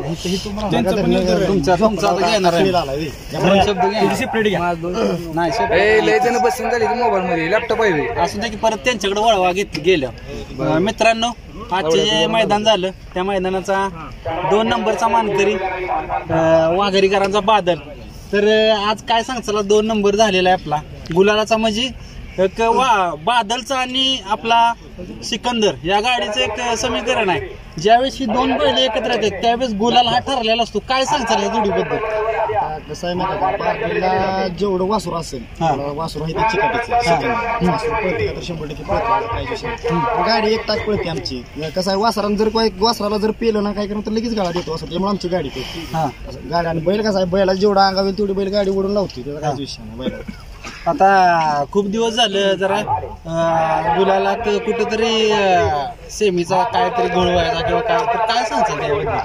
बसून झाली मोबाईल मध्ये लॅपटॉप आहे असं नाही की परत त्यांच्याकडे वळवा गेलं. मित्रांनो, आजचे जे मैदान झालं त्या मैदानाचा 2 नंबरचा मानकरी वाघरीकरांचा बादल. तर आज काय सांगचाल, 2 नंबर झालेला आहे आपला गुलालाचा. म्हणजे एक बादलचा आणि आपला सिकंदर या गाडीचं एक समीकरण आहे. ज्यावेळेस ही 2 बैल एकत्र येतात त्यावेळेस गुलाल हा ठरलेला असतो. काय सांगचाल या जोडीबद्दल? कसं आहे माहिती का, बादलला जेवढं वासरू असेल, वासरू आहे ते चिकाटीचं 100% पळते. गाडी 1 तास पळते आमची. कसं आहे, वासराला जर पेलं ना काय करून तर लगेच गाडा देतो असं, त्यामुळे आमची गाडी पळते. गाडी आणि बैल कसं आहे, बैला जेवढा अंगावेल तेवढी बैल गाडी ओढून लावते, त्याचा काहीच विषय नाही बैल. आता खूप दिवस झालं जरा गुलाला कुठेतरी सेमीचा काहीतरी गोळ व्हायचा किंवा काय सांगता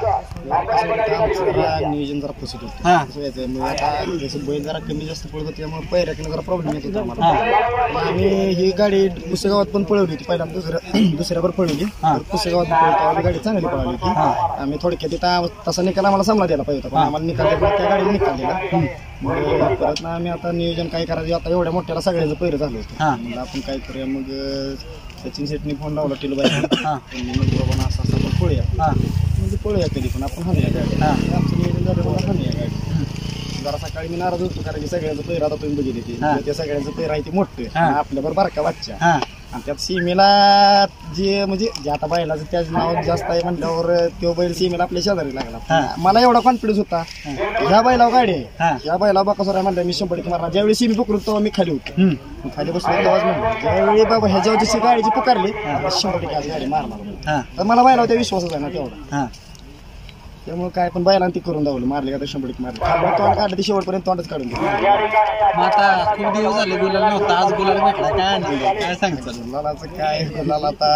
नियोजन जरा फसत होतं. आता जसं बैल जरा कमी जास्त पळत त्यामुळे पहिल्याकडे जरा प्रॉब्लेम येत होता आम्हाला. आम्ही ही गाडी पुसेगावात पण पळवली होती, पहिला दुसऱ्यावर पळवली. पुसेगावात पळवली गाडी चांगली पळवली होती. आम्ही थोडक्यात तिथं तसा निकाल आम्हाला सामना द्यायला पाहिजे होता, पण आम्हाला निकाल दिला, त्या गाडीला निकाल दिला. मग परत ना आम्ही आता नियोजन काय करायचं, आता एवढ्या मोठ्याला सगळ्याचं पहिरं झालं होतं. मग आपण काय करूया, मग सचिन शेटनी फोन लावला टिलूबाई, बाबा असं असं आपण पळूया, म्हणजे पळूया कधी पण आपण हाणूया गाडी. आमचं नियोजन झालं बाबा हाणूया गाडी. जरा सकाळी मी नाराज होतो कारण की सगळ्यांचं पैर आता तुम्ही बघितले, त्या सगळ्यांचं पैर आहे ते मोठं, आपल्याबरोबर बारका बच्चा. आणि त्यात सीमेला जे म्हणजे जे आता बैलाचं त्याच नाव जास्त आहे म्हटल्यावर तो बैल सीमेला आपल्या शेजारी लागला. मला एवढा कॉन्फिडन्स होता ह्या बैलावर गाडी आहे, ह्या बैला बाकासोर म्हणलं मी 100% मारणार. ज्यावेळी सीमी पकडून तेव्हा मी खाली होतो, खाली बसलो तेव्हाच म्हणलं ज्यावेळी बाबा ह्याच्यावर जशी गाडीची पुकारली 100% आज गाडी मारणार. तर मला बैलावर त्या विश्वासच आहे ना तेवढा, त्यामुळे काय पण बैलांना ती करून दावलं, मारले का तर 100% मारले. तोंड काढलं ते शेवटपर्यंत तोंडच काढून दिलं. आता खूप दिवस झाले गुलाल नव्हता, आज गुलाल भेटला, काय आनंद, काय सांगतो गुलालाचं? काय गुलाल आता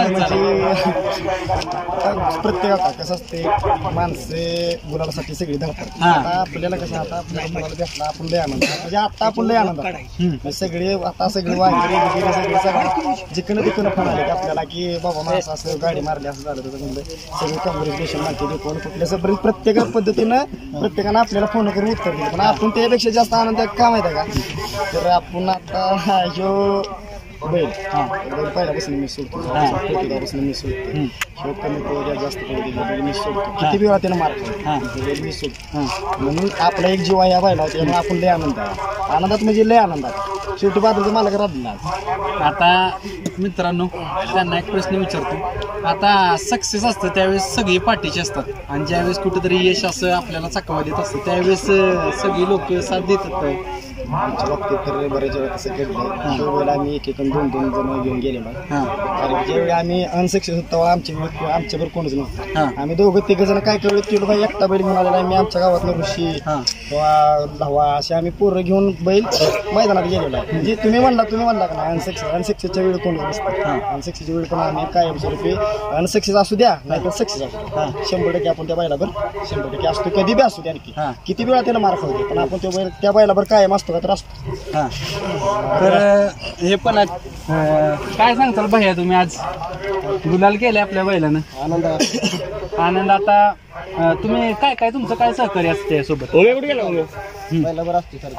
प्रत्येकाचा कसं असते, माणसे गुलालासाठी सगळी धरतात. आता आपल्याला कसं, आता आपल्याला गुलाल भेटला आपण लय आनंद, म्हणजे आता आपण लय आनंद सगळे. आता सगळे वाघेरे सगळे जिकडं तिकडं फोन आले आपल्याला की बाबा माझं असं गाडी मारली असं झालं तसं, म्हणलं सगळे कॉंग्रॅच्युलेशन माहिती कोण कुठल्या प्रत्येक पद्धतीनं प्रत्येकानं आपल्याला फोन करून उत्तर दिलं. पण आपण त्यापेक्षा जास्त आनंद का माहिती आहे का, तर आपण आता जो बैल पहिल्यापासून मी सोडतो, मी सोडतो, शेवट कमी पडू जास्त पडू दिलं मी सोडतो, किती वेळा त्यानं मारतो मी सोडतो. म्हणून आपला एक जीव आहे या बैला, त्यामुळे आपण लय आनंद आहे, आनंदात म्हणजे लय आनंदात. शेवटी बाजूचं मला राहिला. आता मित्रांनो, त्यांना एक प्रश्न विचारतो. आता सक्सेस असतं त्यावेळेस सगळी पाठीची असतात, आणि ज्यावेळेस कुठेतरी यश असं आपल्याला चाकवा देत असतं त्यावेळेस सगळी लोक साथ देतात. आमच्या बाबतीत तर बरेच वेळा कसं घडलं, त्यावेळेला आम्ही 1-2 जण घेऊन गेलेलो. कारण ज्यावेळी आम्ही अनसक्सेस होतो तेव्हा आमच्याबरोबर कोणच नव्हतं. आम्ही 2-3 जण काय करू की बाबा एकटा बैल घेऊन आलेला. आम्ही आमच्या गावातलं ऋषी किंवा धावा असे आम्ही पोरं घेऊन बैल मैदानात गेलेलो आहे. म्हणजे तुम्ही म्हणला का ना अनसक्सेसच्या वेळी कोण नसतं. अनसक्सेसच्या वेळी पण आम्ही कायमस्वरूपी अनसक्सेस असू द्या नाही तर सक्सेस असू द्या 100% आपण त्या बैलावर 100% असतो, कधी बी असू द्या, आणखी किती वेळा त्याला मार खाऊ दे, पण आपण त्या बैलावर कायम असतो तर असतो. तर हे पण काय सांगताल भैया तुम्ही, आज गुलाल केले आपल्या बैलानं, आनंद. आता तुम्ही काय तुमचं काय सहकार्य असतं त्यासोबत? बैलावर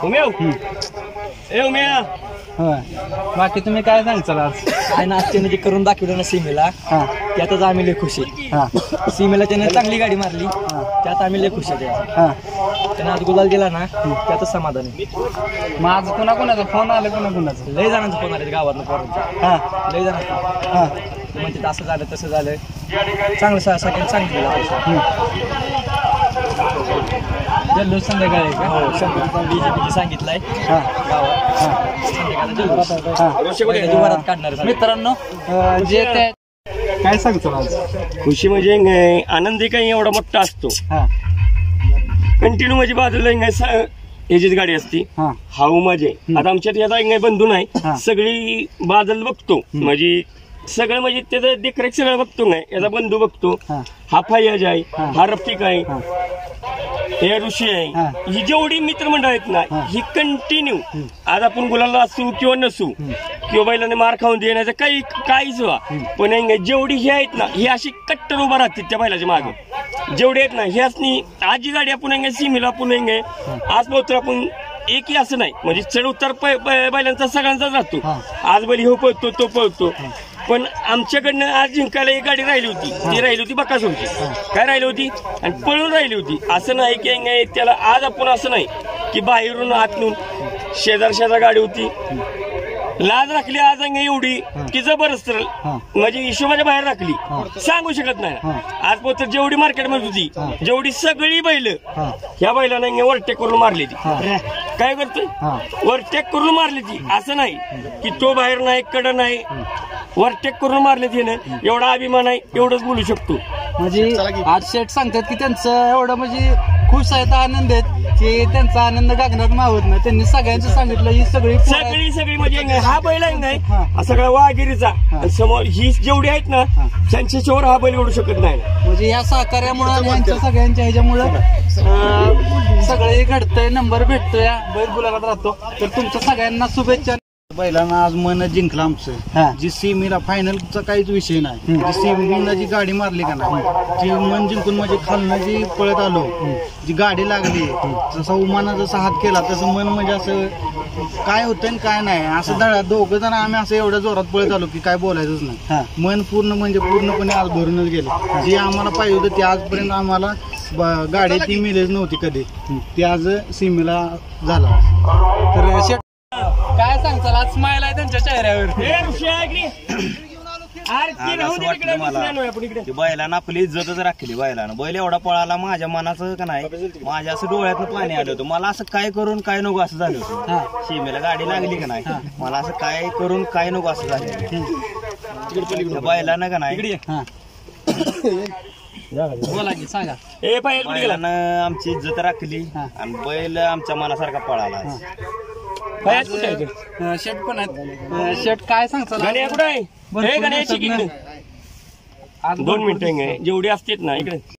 बाकी तुम्ही काय सांगचाल आज? काय ना, आज म्हणजे करून दाखवलं ना सीमेला, त्यातच आम्ही लय खुश आहे. सीमेला त्याने चांगली गाडी मारली, त्यात आम्ही लय खुश आहे. त्याने आज गुलाल दिला ना, त्यातच समाधान आहे. मग आज कोणाचा फोन आला, कोणाचा लय जणांचा फोन आले गावातनं पोरांचा, लय जणांचा म्हणजे असं झालं तसं झालं, चांगलं सगळ्यांनी सांगितलं. जल्लोष संध्याकाळी का? हो, BJP सांगितलंय गावात संध्याकाळी काढणार. मित्रांनो, जे काय सांगतो आज? खुशी म्हणजे आनंदी काही एवढा मोठा असतो कंटिन्यू, म्हणजे बाजूला याचीच गाडी असती, हाऊ माझे. आता आमच्यात याचा बंधू नाही, सगळी बाजल बघतो, म्हणजे सगळं म्हणजे त्याचं देखरेख सगळं बघतो. नाही याचा बंधू बघतो, हा फैयाज आहे, हा रफिक आहे, हे ऋषी आहे. ही जेवढी मित्रमंडळ आहेत ना, ही कंटिन्यू आज आपण गुलाला असू किंवा नसू किंवा बैलाने मार खाऊन देण्याचं काहीच व्हा, पण जेवढी ही आहेत ना, ही अशी कट्टर उभा राहतील त्या बैलाच्या मागे. जेवढे आहेत ना ह्यासनी आज जी गाडी आपण आहे सीमेला आपण आहे आज पोहोचतो आपण एकही असं नाही म्हणजे चढ उतार बैलांचा सगळ्यांचाच राहतो आज बैल हो पळतो तो पळतो पण आमच्याकडनं आज जिंकायला एक गाडी राहिली होती ती राहिली होती बकासूरची काय राहिली होती आणि पळून राहिली होती असं नाही की त्याला आज आपण असं नाही की बाहेरून आतून शेजार गाडी होती लाज राखली आज एवढी की जबरदस्त म्हणजे हिशोबाच्या बाहेर राखली सांगू शकत नाही आज पोहोच जेवढी मार्केटमध्ये होती जेवढी सगळी बैल ह्या बैलांना ओव्हरटेक करून मारली ती काय करतोय ओव्हरटेक करून मारली ती असं नाही की तो बाहेर नाही कडं नाही ओव्हरटेक करून मारले तिने एवढा अभिमान आहे एवढंच बोलू शकतो म्हणजे आज शेठ सांगतात की त्यांचं एवढं म्हणजे खुश आहेत आनंद आहेत की त्यांचा आनंद गगनात मावत नाही त्यांनी सगळ्यांचं सांगितलं ही सगळी म्हणजे हा बैल आहे नाही हा सगळा वाघिरीचा समोर ही जेवढी आहेत ना त्यांच्याशिवाय हा बैल ओढू शकत नाही म्हणजे या सहकार्यामुळे यांच्या सगळ्यांच्या ह्याच्यामुळं सगळे घडतंय नंबर भेटतोय बैल गुलालात राहतो तर तुमच्या सगळ्यांना शुभेच्छा बैलांना आज मन जिंकलं आमचं जी सीमेला फायनलचा काहीच विषय नाही जी सीमेला जी गाडी मारली का नाही ती मन जिंकून म्हणजे खालनं जी पळत आलो जी गाडी लागली जसा उमाना जसा हात केला तसं मन म्हणजे असं काय होतं काय नाही असं दोघं जण आम्ही असं एवढ्या जोरात पळत आलो की काय बोलायचंच नाही मन पूर्ण म्हणजे पूर्णपणे आज भरूनच गेलं जे आम्हाला पाहिजे होतं ते आजपर्यंत आम्हाला गाडी ती मिळेच नव्हती कधी ती आज सीमेला झाला तर काय सांगताल आज स्माइल आहे त्यांच्या चेहऱ्यावर बैलानं आपली इज्जतच राखली बैलानं बैल एवढा पळाला माझ्या मनाचं का नाही माझ्या असं डोळ्यातनं पाणी आलं होतं मला असं काय करून काय नको असं झालं होतं सीमेला गाडी लागली का नाही मला असं काय करून काय नको असं झालं बैलानं का नाही बोला की सांगा बैलानं आमची इज्जत राखली आणि बैल आमच्या मनासारखा पळाला शेट पण आहेत शेट काय सांगताल 2 मिनिटं जेवढी असतात ना इकडे